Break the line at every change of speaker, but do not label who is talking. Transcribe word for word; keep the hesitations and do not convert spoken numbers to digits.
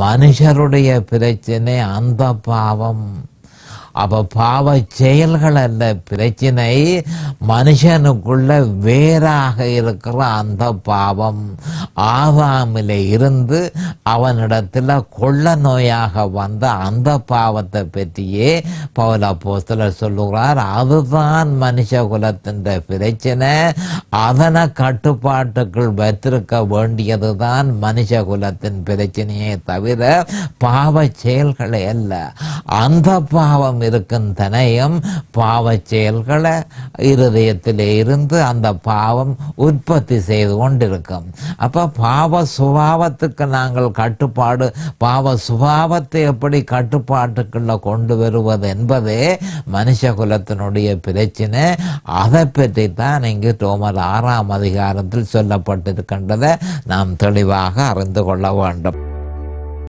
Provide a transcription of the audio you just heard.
மனுஷருடைய பிரச்சனை அந்த பாவம். அப்ப பாவ செயல்கள் அல்ல பிரச்சனை, மனுஷனுக்குள்ள வேறாக இருக்கிற அந்த பாவம். ஆதாமில இருந்து அவனிடத்துல கொள்ள நோயாக வந்த அந்த பாவத்தை பற்றியே பவுல் அப்போஸ்தலர் சொல்லுகிறார். அதுதான் மனுஷ குலத்தின் பிரச்சனை. அதனை கட்டுப்பாட்டுக்குள் வைத்திருக்க வேண்டியதுதான் மனுஷ குலத்தின் பிரச்சனையே தவிர பாவ செயல்களை அல்ல. அந்த பாவம் இருக்கும் தனையும் பாவ செயல்களை இருதயத்திலே இருந்து அந்த பாவம் உற்பத்தி செய்து கொண்டிருக்கும். அப்ப பாவ சுபாவத்துக்கு நாங்கள் கட்டுப்பாடு, பாவ சுபாவத்தை எப்படி கட்டுப்பாட்டுக்குள்ள கொண்டு வருவது என்பதே மனுஷ குலத்தினுடைய பிரச்சனை. அதை பற்றி தான் இங்கு ரோமர் ஆறாம் அதிகாரத்தில் சொல்லப்பட்டிருக்கின்றதை நாம் தெளிவாக அறிந்து கொள்ள வேண்டும்.